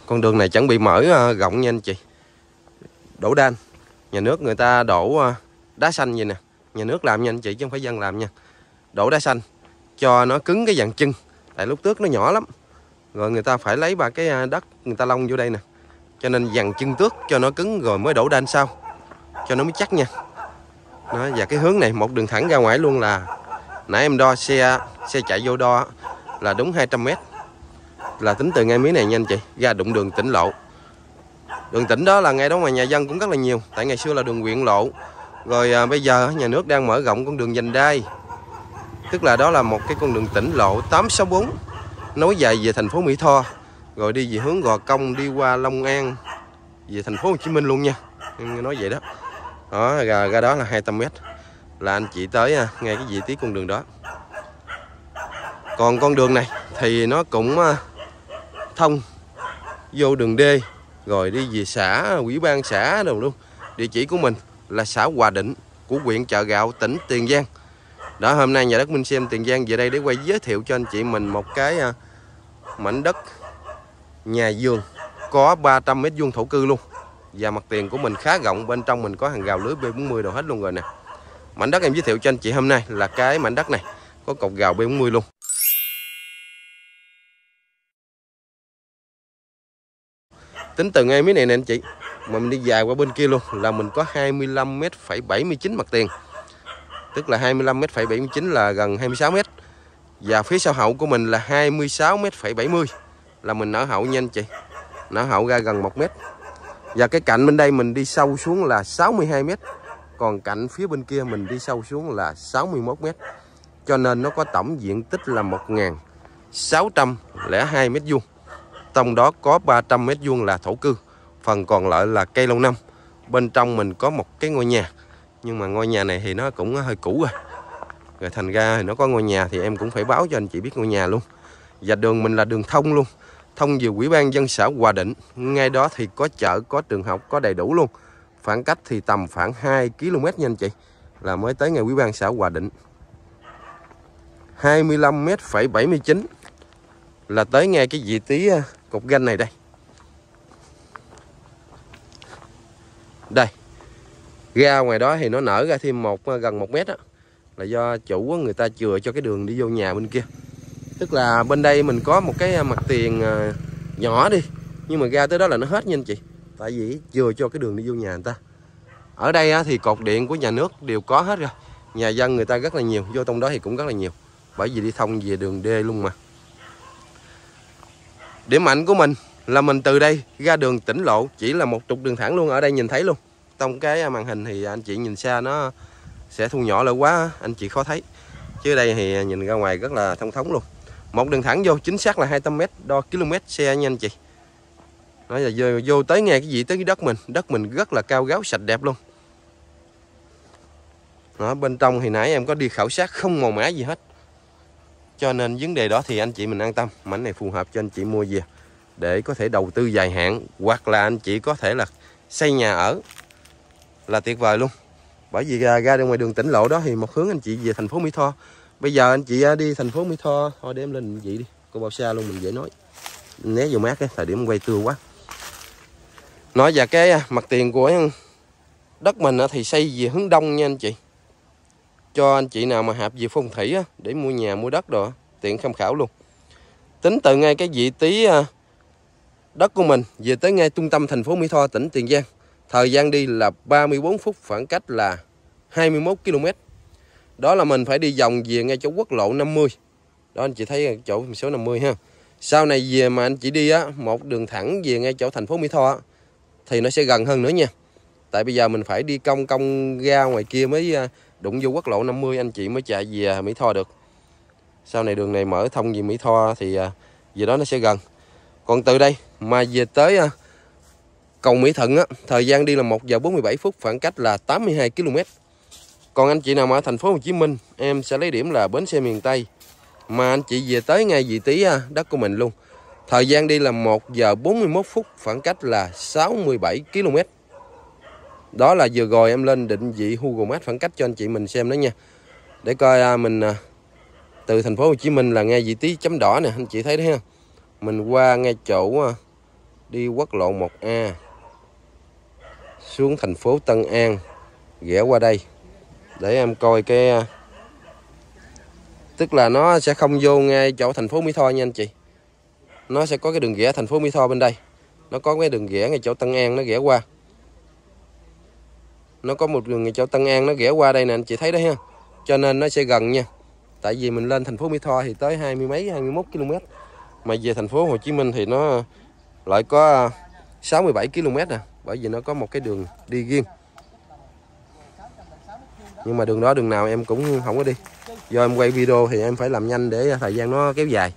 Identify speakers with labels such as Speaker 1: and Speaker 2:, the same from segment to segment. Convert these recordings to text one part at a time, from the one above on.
Speaker 1: Con đường này chuẩn bị mở rộng nha anh chị. Đổ đan. Nhà nước người ta đổ đá xanh vậy nè. Nhà nước làm nha anh chị chứ không phải dân làm nha. Đổ đá xanh cho nó cứng cái dàn chân. Tại lúc tước nó nhỏ lắm. Rồi người ta phải lấy ba cái đất người ta lông vô đây nè. Cho nên dàn chân tước cho nó cứng rồi mới đổ đan sau. Cho nó mới chắc nha. Đó, và cái hướng này một đường thẳng ra ngoài luôn là nãy em đo xe chạy vô đo là đúng 200 m. Là tính từ ngay mí này nha anh chị, ra đụng đường tỉnh lộ. Đường tỉnh đó là ngay đó ngoài nhà dân cũng rất là nhiều. Tại ngày xưa là đường huyện lộ. Rồi bây giờ nhà nước đang mở rộng con đường vành đai. Tức là đó là một cái con đường tỉnh lộ 864 nối dài về thành phố Mỹ Tho. Rồi đi về hướng Gò Công, đi qua Long An, về thành phố Hồ Chí Minh luôn nha. Nói vậy đó. Đó, ra đó là 200 m. Là anh chị tới ngay cái vị trí con đường đó. Còn con đường này thì nó cũng thông vô đường D, rồi đi về xã, ủy ban xã đâu luôn. Địa chỉ của mình là xã Hòa Định của huyện Chợ Gạo, tỉnh Tiền Giang. Đó, hôm nay nhà đất Minh Xem Tiền Giang về đây để quay giới thiệu cho anh chị mình một cái mảnh đất nhà vườn có 300 m² thổ cư luôn. Và mặt tiền của mình khá rộng, bên trong mình có hàng rào lưới B40 đồ hết luôn rồi nè. Mảnh đất em giới thiệu cho anh chị hôm nay là cái mảnh đất này có cột rào B40 luôn. Tính từ ngay mí này nè anh chị, mà mình đi dài qua bên kia luôn là mình có 25,79 m mặt tiền. Tức là 25,79 m là gần 26 m. Và phía sau hậu của mình là 26,70 m. Là mình nở hậu nha anh chị. Nở hậu ra gần 1 m. Và cái cạnh bên đây mình đi sâu xuống là 62 m. Còn cạnh phía bên kia mình đi sâu xuống là 61 m. Cho nên nó có tổng diện tích là 1.602 m². Trong đó có 300 m² là thổ cư. Phần còn lại là cây lâu năm. Bên trong mình có một cái ngôi nhà. Nhưng mà ngôi nhà này thì nó cũng hơi cũ rồi. Rồi thành ra thì nó có ngôi nhà thì em cũng phải báo cho anh chị biết ngôi nhà luôn. Và đường mình là đường thông luôn. Thông về Ủy ban dân xã Hòa Định. Ngay đó thì có chợ, có trường học, có đầy đủ luôn. Khoảng cách thì tầm khoảng 2 km nha anh chị. Là mới tới ngay Ủy ban xã Hòa Định. 25,79 m là tới ngay cái vị trí cột ganh này đây. Đây. Ra ngoài đó thì nó nở ra thêm gần 1 mét đó. Là do chủ người ta chừa cho cái đường đi vô nhà bên kia. Tức là bên đây mình có một cái mặt tiền nhỏ đi. Nhưng mà ra tới đó là nó hết nha anh chị. Tại vì chừa cho cái đường đi vô nhà người ta. Ở đây thì cột điện của nhà nước đều có hết rồi. Nhà dân người ta rất là nhiều. Vô trong đó thì cũng rất là nhiều. Bởi vì đi thông về đường D luôn mà. Điểm mạnh của mình là mình từ đây ra đường tỉnh lộ chỉ là một trục đường thẳng luôn. Ở đây nhìn thấy luôn. Trong cái màn hình thì anh chị nhìn xa nó sẽ thu nhỏ lại quá, anh chị khó thấy. Chứ đây thì nhìn ra ngoài rất là thông thống luôn. Một đường thẳng vô chính xác là 200 m, đo km xe nha anh chị. Nói là vô tới ngay cái vị tới cái đất mình rất là cao ráo sạch đẹp luôn. Đó, bên trong thì nãy em có đi khảo sát không màu mã gì hết. Cho nên vấn đề đó thì anh chị mình an tâm, mảnh này phù hợp cho anh chị mua về để có thể đầu tư dài hạn, hoặc là anh chị có thể là xây nhà ở là tuyệt vời luôn. Bởi vì ra ngoài đường tỉnh lộ đó thì một hướng anh chị về thành phố Mỹ Tho. Bây giờ anh chị đi thành phố Mỹ Tho, thôi để em lên vị đi, cô bao xa luôn mình dễ nói. Né vô mát cái thời điểm quay tưa quá. Nói về cái mặt tiền của đất mình thì xây về hướng đông nha anh chị. Cho anh chị nào mà hạp về phong thủy để mua nhà mua đất rồi tiện tham khảo luôn. Tính từ ngay cái vị trí đất của mình về tới ngay trung tâm thành phố Mỹ Tho, tỉnh Tiền Giang. Thời gian đi là 34 phút, khoảng cách là 21 km. Đó là mình phải đi vòng về ngay chỗ quốc lộ 50. Đó anh chị thấy chỗ số 50 ha. Sau này về mà anh chị đi một đường thẳng về ngay chỗ thành phố Mỹ Tho thì nó sẽ gần hơn nữa nha. Tại bây giờ mình phải đi cong ra ngoài kia mới đụng vô quốc lộ 50 anh chị mới chạy về Mỹ Tho được. Sau này đường này mở thông về Mỹ Tho thì về đó nó sẽ gần. Còn từ đây mà về tới cầu Mỹ Thuận thời gian đi là 1 giờ 47 phút, khoảng cách là 82 km. Còn anh chị nào mà ở thành phố Hồ Chí Minh, em sẽ lấy điểm là bến xe miền Tây. Mà anh chị về tới ngay vị trí đất của mình luôn. Thời gian đi là 1 giờ 41 phút, khoảng cách là 67 km. Đó là vừa rồi em lên định vị Google Maps khoảng cách cho anh chị mình xem đó nha. Để coi mình từ thành phố Hồ Chí Minh là ngay vị trí chấm đỏ nè, anh chị thấy đấy ha. Mình qua ngay chỗ đi quốc lộ 1A xuống thành phố Tân An, ghé qua đây để em coi cái, tức là nó sẽ không vô ngay chỗ thành phố Mỹ Tho nha anh chị. Nó sẽ có cái đường ghé thành phố Mỹ Tho bên đây, nó có cái đường ghé ngay chỗ Tân An nó ghé qua, nó có một đường ngay chỗ Tân An nó ghé qua đây nè anh chị thấy đấy ha. Cho nên nó sẽ gần nha. Tại vì mình lên thành phố Mỹ Tho thì tới 21 km, mà về thành phố Hồ Chí Minh thì nó lại có 67 km nè, bởi vì nó có một cái đường đi riêng. Nhưng mà đường đó đường nào em cũng không có đi, do em quay video thì em phải làm nhanh để thời gian nó kéo dài.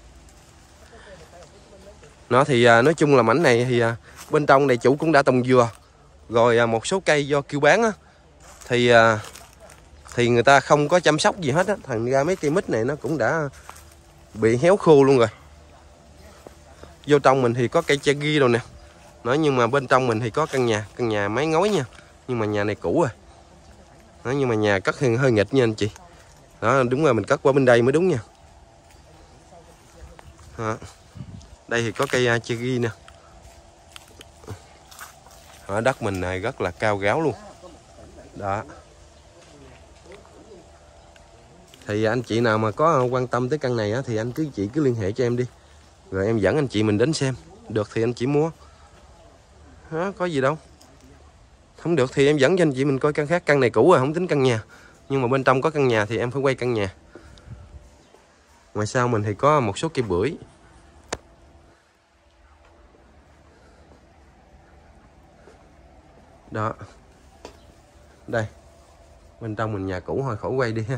Speaker 1: Nó thì nói chung là mảnh này thì bên trong này chủ cũng đã trồng dừa rồi, một số cây do kêu bán á, thì người ta không có chăm sóc gì hết á, thành ra mấy cây mít này nó cũng đã bị héo khô luôn rồi. Vô trong mình thì có cây tre ghi rồi nè, nhưng mà bên trong mình thì có căn nhà mái ngói nha, nhưng mà nhà này cũ rồi. Nhưng mà nhà cất hơi nghịch nha anh chị. Đó, đúng rồi, mình cất qua bên đây mới đúng nha. Đó. Đây thì có cây tre ghi nè. Ở đất mình này rất là cao ráo luôn. Đó. Thì anh chị nào mà có quan tâm tới căn này á, thì anh chị cứ liên hệ cho em đi, rồi em dẫn anh chị mình đến xem. Được thì anh chị mua. Đó, có gì đâu. Không được thì em dẫn cho anh chị mình coi căn khác. Căn này cũ rồi, không tính căn nhà, nhưng mà bên trong có căn nhà thì em phải quay căn nhà. Ngoài sau mình thì có một số cây bưởi. Đó. Đây. Bên trong mình nhà cũ thôi, khỏi quay đi ha.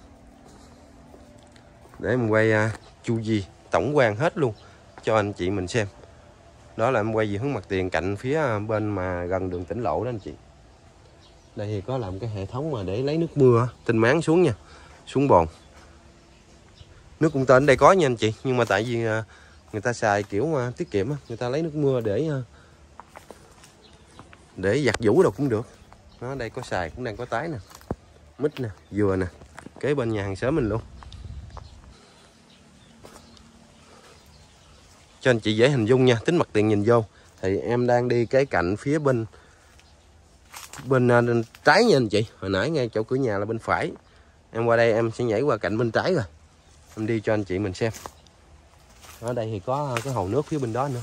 Speaker 1: Để mình quay chu vi tổng quan hết luôn cho anh chị mình xem. Đó là em quay về hướng mặt tiền cạnh phía bên mà gần đường tỉnh lộ đó anh chị. Đây thì có làm cái hệ thống mà để lấy nước mưa tinh máng xuống nha, xuống bồn. Nước cũng tên đây có nha anh chị, nhưng mà tại vì người ta xài kiểu tiết kiệm, người ta lấy nước mưa để giặt giũ đâu cũng được. Đó, đây có xài cũng đang có tái nè, mít nè, dừa nè, kế bên nhà hàng xóm mình luôn. Cho anh chị dễ hình dung nha, tính mặt tiền nhìn vô thì em đang đi cái cạnh phía bên trái nha anh chị. Hồi nãy ngay chỗ cửa nhà là bên phải, em qua đây em sẽ nhảy qua cạnh bên trái rồi em đi cho anh chị mình xem. Ở đây thì có cái hồ nước phía bên đó nữa.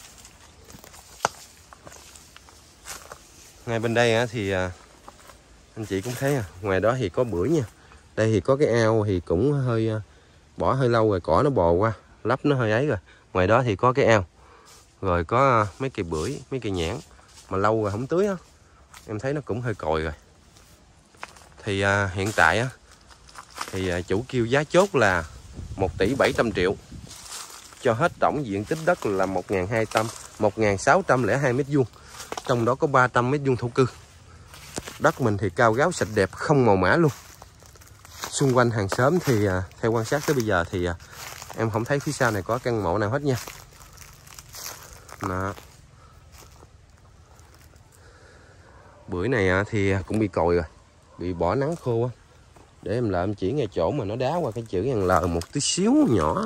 Speaker 1: Ngay bên đây thì anh chị cũng thấy ngoài đó thì có bưởi nha. Đây thì có cái ao thì cũng hơi bỏ hơi lâu rồi, cỏ nó bò qua lấp nó hơi ấy rồi. Ngoài đó thì có cái ao, rồi có mấy cây bưởi, mấy cây nhãn mà lâu rồi không tưới á, em thấy nó cũng hơi còi rồi. Thì hiện tại thì chủ kêu giá chốt là 1 tỷ 700 triệu cho hết tổng diện tích đất là 1.602 m², trong đó có 300 m² thổ cư. Đất mình thì cao ráo sạch đẹp, không màu mã luôn. Xung quanh hàng xóm thì theo quan sát tới bây giờ thì em không thấy phía sau này có căn mộ nào hết nha. Đó. Bưởi này thì cũng bị còi rồi, bị bỏ nắng khô á. Để em lại em chỉ ngay chỗ mà nó đá qua cái chữ L một tí xíu nhỏ.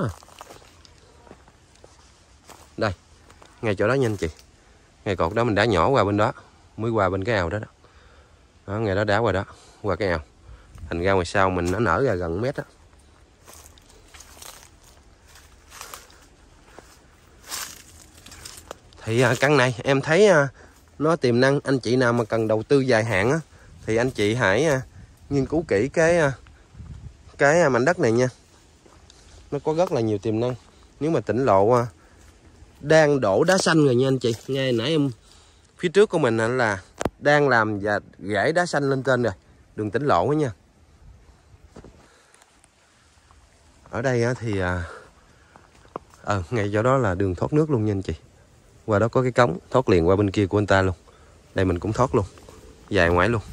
Speaker 1: Đây, ngay chỗ đó nha anh chị. Ngay cột đó mình đá nhỏ qua bên đó, mới qua bên cái ao đó đó. Đó, ngay đó đá qua đó, qua cái ao. Thành ra ngoài sau mình nó nở ra gần mét á. Thì căn này em thấy nó tiềm năng. Anh chị nào mà cần đầu tư dài hạn á, thì anh chị hãy nghiên cứu kỹ cái mảnh đất này nha. Nó có rất là nhiều tiềm năng. Nếu mà tỉnh lộ đang đổ đá xanh rồi nha anh chị. Ngay nãy em phía trước của mình là đang làm và rải đá xanh lên trên rồi, đường tỉnh lộ đó nha. Ở đây thì ngay chỗ đó là đường thoát nước luôn nha anh chị. Qua đó có cái cống thoát liền qua bên kia của anh ta luôn. Đây mình cũng thoát luôn, dài ngoại luôn.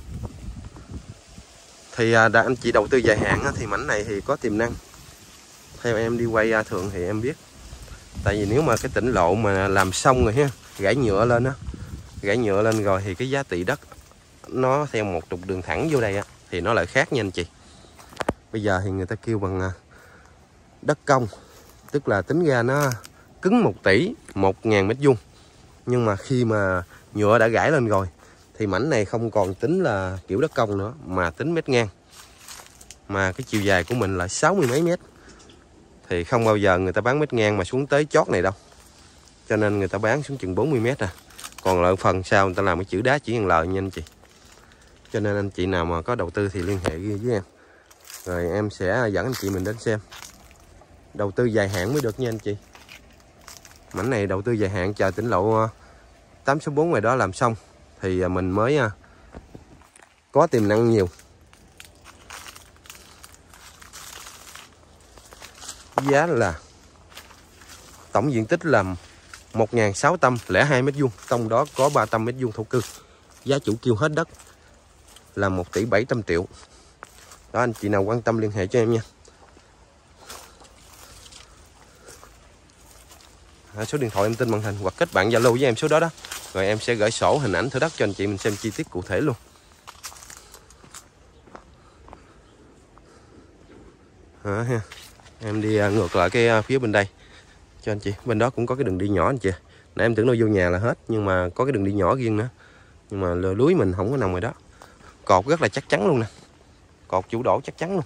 Speaker 1: Thì anh chị đầu tư dài hạn thì mảnh này thì có tiềm năng. Theo em đi quay thường thì em biết. Tại vì nếu mà cái tỉnh lộ mà làm xong rồi ha, gãy nhựa lên rồi thì cái giá trị đất nó theo một trục đường thẳng vô đây thì nó lại khác nha anh chị. Bây giờ thì người ta kêu bằng đất công, tức là tính ra nó cứng 1 tỷ 1.000 m². Nhưng mà khi mà nhựa đã gãy lên rồi thì mảnh này không còn tính là kiểu đất công nữa mà tính mét ngang. Mà cái chiều dài của mình là 60 mấy mét. Thì không bao giờ người ta bán mét ngang mà xuống tới chót này đâu. Cho nên người ta bán xuống chừng 40 mét à. Còn lại phần sau người ta làm cái chữ đá chỉ L nha anh chị. Cho nên anh chị nào mà có đầu tư thì liên hệ với em. Rồi em sẽ dẫn anh chị mình đến xem. Đầu tư dài hạn mới được nha anh chị. Mảnh này đầu tư dài hạn chờ tỉnh lộ 864 ngoài đó làm xong thì mình mới có tiềm năng nhiều. Giá là tổng diện tích là 1.602 m², trong đó có 300 m² thổ cư. Giá chủ kêu hết đất là 1 tỷ 700 triệu. Đó, anh chị nào quan tâm liên hệ cho em nha. Số điện thoại em tin màn hình hoặc kết bạn Zalo với em số đó đó. Rồi em sẽ gửi sổ hình ảnh thửa đất cho anh chị mình xem chi tiết cụ thể luôn. Đó, ha. Em đi ngược lại cái phía bên đây cho anh chị. Bên đó cũng có cái đường đi nhỏ anh chị. Nãy em tưởng nó vô nhà là hết, nhưng mà có cái đường đi nhỏ riêng nữa. Nhưng mà lưới mình không có nằm ngoài đó. Cột rất là chắc chắn luôn nè. Cột chủ đổ chắc chắn luôn.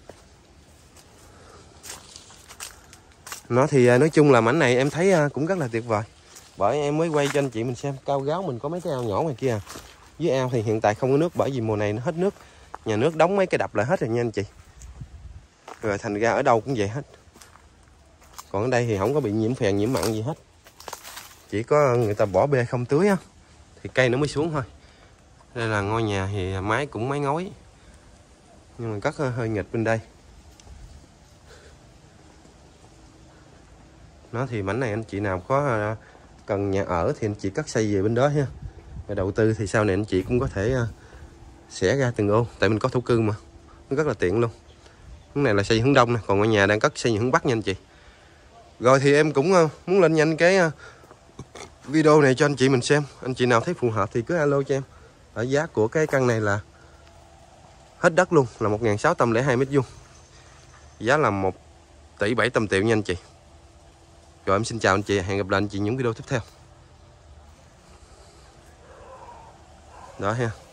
Speaker 1: Nó thì nói chung là mảnh này em thấy cũng rất là tuyệt vời. Bởi em mới quay cho anh chị mình xem. Cao gáo mình có mấy cái ao nhỏ ngoài kia. Dưới ao thì hiện tại không có nước, bởi vì mùa này nó hết nước. Nhà nước đóng mấy cái đập lại hết rồi nha anh chị. Rồi thành ra ở đâu cũng vậy hết. Còn ở đây thì không có bị nhiễm phèn nhiễm mặn gì hết. Chỉ có người ta bỏ bê không tưới á, thì cây nó mới xuống thôi. Đây là ngôi nhà thì mái cũng mái ngói, nhưng mà cất hơi nghịch bên đây. Nó thì mảnh này anh chị nào có cần nhà ở thì anh chị cất xây về bên đó ha. Rồi đầu tư thì sau này anh chị cũng có thể xẻ ra từng ô, tại mình có thổ cư mà, nó rất là tiện luôn. Cái này là xây hướng đông nè, còn ngôi nhà đang cất xây hướng bắc nha anh chị. Rồi thì em cũng muốn lên nhanh cái video này cho anh chị mình xem. Anh chị nào thấy phù hợp thì cứ alo cho em. Ở giá của cái căn này là hết đất luôn là 1.602 m². Giá là 1 tỷ 700 triệu nha anh chị. Rồi em xin chào anh chị, hẹn gặp lại anh chị những video tiếp theo. Đó ha.